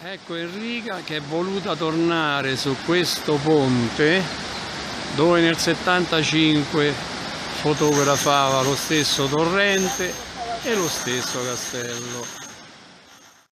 Ecco Enrica che è voluta tornare su questo ponte dove nel 75 fotografava lo stesso torrente e lo stesso castello.